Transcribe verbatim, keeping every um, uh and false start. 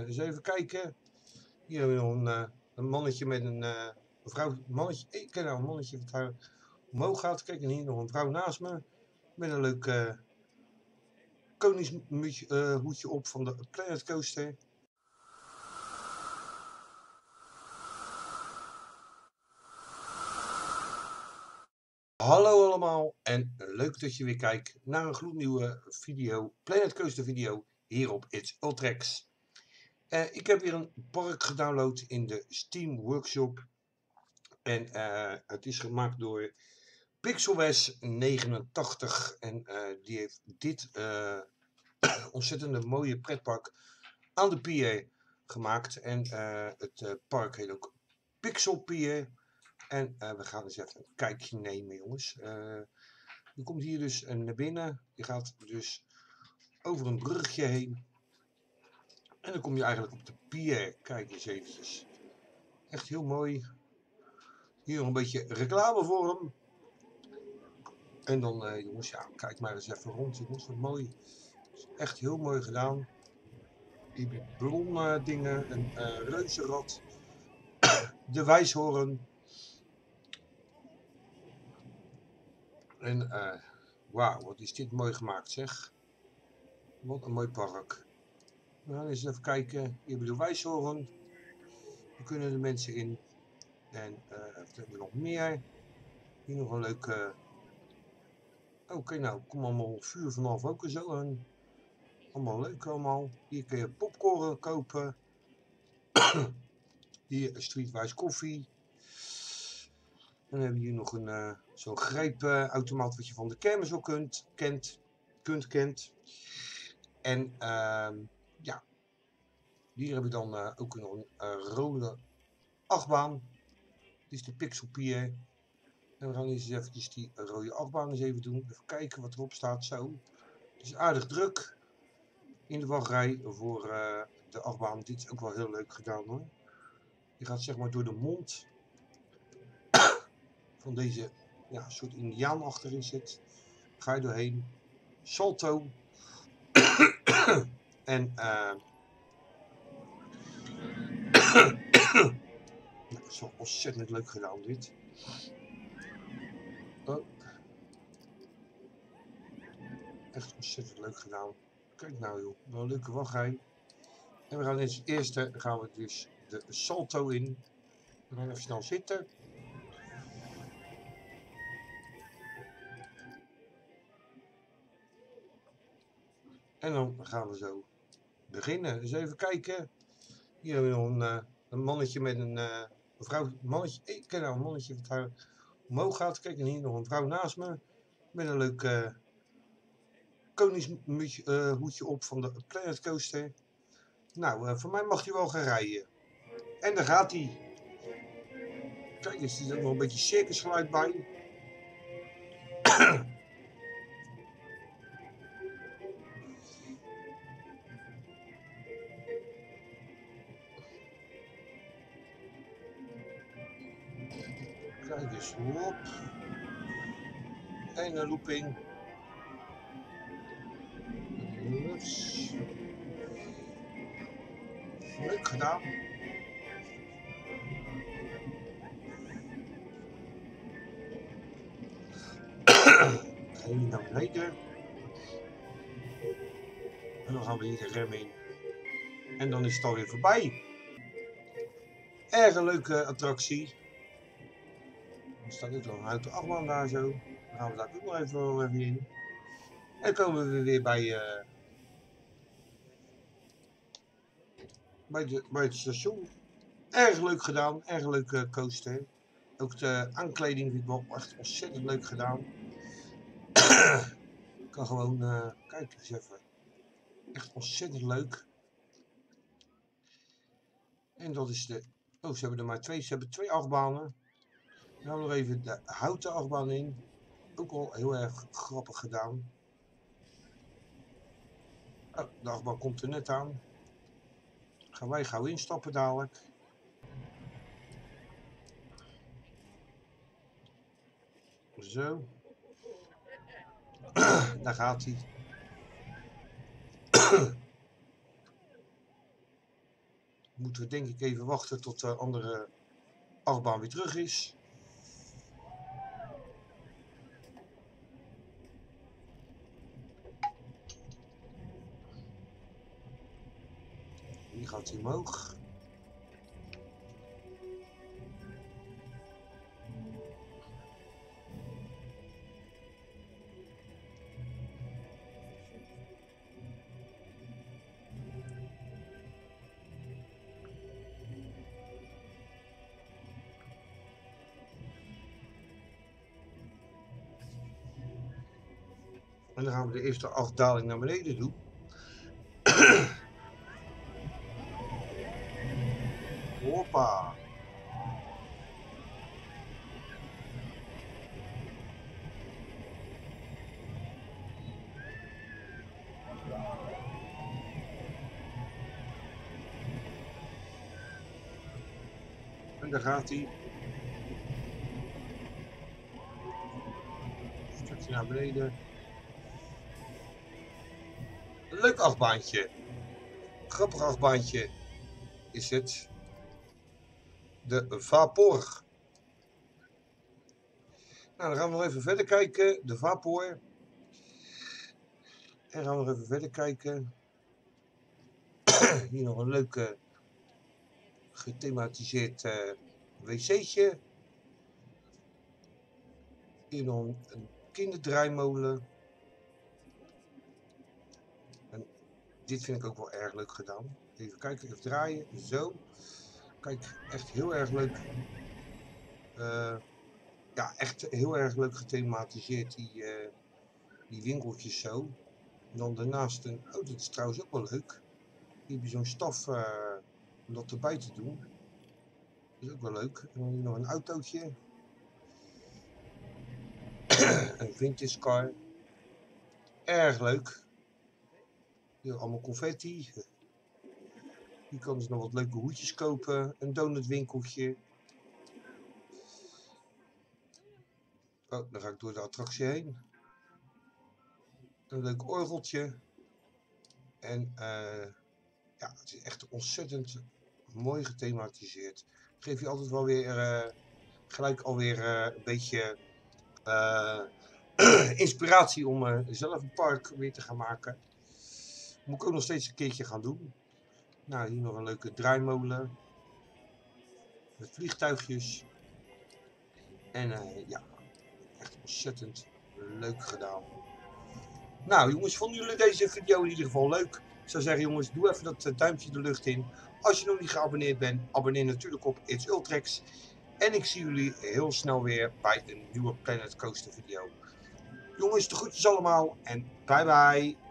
eens even kijken. Hier hebben we nog een, uh, een mannetje met een, uh, een vrouw. Een mannetje, ik ken nou een mannetje wat daar omhoog gaat. Kijk, en hier nog een vrouw naast me. Met een leuk uh, koningshoedje uh, op van de Planet Coaster. Hallo allemaal en leuk dat je weer kijkt naar een gloednieuwe video, Planet Coaster video, hier op It's Ultrex. Uh, ik heb weer een park gedownload in de Steam Workshop. En uh, het is gemaakt door Pixelwes negenentachtig. En uh, die heeft dit uh, ontzettende mooie pretpark aan de pier gemaakt. En uh, het uh, park heet ook Pixel Pier. En uh, we gaan eens even een kijkje nemen, jongens. Uh, je komt hier dus naar binnen. Je gaat dus over een brugje heen. En dan kom je eigenlijk op de pier. Kijk eens eventjes. Echt heel mooi. Hier nog een beetje reclame voor hem. En dan, uh, jongens, ja, kijk maar eens even rond, jongens. Wat mooi. Echt heel mooi gedaan. Die ballon dingen, een uh, reuzenrad. De wijshoorn. En, uh, wauw, wat is dit mooi gemaakt, zeg. Wat een mooi park. We gaan eens even kijken. Hier hebben we de wijshoorn. Daar kunnen de mensen in. En uh, wat hebben we nog meer? Hier nog een leuke... Oké, okay, nou, kom allemaal vuur vanaf ook en zo. En allemaal leuk allemaal. Hier kun je popcorn kopen. Hier Streetwise koffie. Dan hebben we hier nog een uh, zo'n greepautomaat wat je van de kermis al kunt, kent, kunt, kent. En uh, ja, hier heb ik dan uh, ook nog een uh, rode achtbaan. Dit is de Pixel Pier. En we gaan eens eventjes die rode achtbaan eens even doen. Even kijken wat erop staat. Zo. Het is aardig druk in de wachtrij voor uh, de achtbaan. Dit is ook wel heel leuk gedaan hoor. Je gaat zeg maar door de mond van deze ja, soort indiaan achterin zit. Ga je doorheen. Salto. en uh, nou, dat is wel ontzettend leuk gedaan dit. Oh. Echt ontzettend leuk gedaan. Kijk nou joh, wel een leuke wachtrij. En we gaan als eerste gaan we dus de salto in. We gaan even snel zitten. En dan gaan we zo beginnen. Dus even kijken. Hier hebben we nog een, uh, een mannetje met een, uh, een vrouw. Een mannetje, ik ken nou een mannetje wat daar omhoog gaat. Kijk, en hier nog een vrouw naast me. Met een leuk uh, koningshoedje uh, op van de Planet Coaster. Nou, uh, voor mij mag hij wel gaan rijden. En daar gaat hij. Kijk, er zit ook nog een beetje circusgeluid bij. Kijk eens, hop. En een looping. Ups. Leuk gedaan. Even naar beneden. En dan gaan we hier de rem in. En dan is het alweer voorbij. Erg een leuke attractie. Er staat ook nog een houten achtbaan daar zo. Dan gaan we daar ook nog even, even in. En dan komen we weer bij, uh, bij, de, bij het station. Erg leuk gedaan. Erg leuke coaster. Ook de aankleding vind ik wel echt ontzettend leuk gedaan. Ik kan gewoon, uh, kijk eens even. Echt ontzettend leuk. En dat is de... Oh, ze hebben er maar twee. Ze hebben twee achtbanen. Dan gaan we nog even de houten achtbaan in. Ook al heel erg grappig gedaan. Oh, de achtbaan komt er net aan. Gaan wij gauw instappen dadelijk. Zo. Daar gaat hij. moeten we denk ik even wachten tot de andere achtbaan weer terug is. Hier gaat hij omhoog. En dan gaan we de eerste afdaling naar beneden doen. Hoppa. En daar gaat hij. Een stukje naar beneden. Een leuk achtbaantje. Grappig achtbaantje is het. De Vapor. Nou, dan gaan we nog even verder kijken. De Vapor. En gaan we nog even verder kijken. Hier nog een leuke gethematiseerd uh, wc'tje. Hier nog een, een kinderdraaimolen. En dit vind ik ook wel erg leuk gedaan. Even kijken, even draaien. Zo. Kijk, echt heel erg leuk. Uh, ja, echt heel erg leuk gethematiseerd, die, uh, die winkeltjes zo. En dan daarnaast een, oh, dit is trouwens ook wel leuk. Hier heb je zo'n staf uh, om dat erbij te doen. Dat is ook wel leuk. En dan hier nog een autootje. Een vintage car. Erg leuk. Hier allemaal confetti. Hier kan dus nog wat leuke hoedjes kopen. Een donutwinkeltje. Oh, dan ga ik door de attractie heen. Een leuk orgeltje. En uh, ja, het is echt ontzettend mooi gethematiseerd. Geef je altijd wel weer uh, gelijk alweer uh, een beetje uh, inspiratie om uh, zelf een park weer te gaan maken. Moet ik ook nog steeds een keertje gaan doen. Nou, hier nog een leuke draaimolen. Met vliegtuigjes. En uh, ja, echt ontzettend leuk gedaan. Nou jongens, vonden jullie deze video in ieder geval leuk? Ik zou zeggen jongens, doe even dat duimpje de lucht in. Als je nog niet geabonneerd bent, abonneer natuurlijk op It's Ultrex. En ik zie jullie heel snel weer bij een nieuwe Planet Coaster video. Jongens, de groetjes allemaal en bye bye.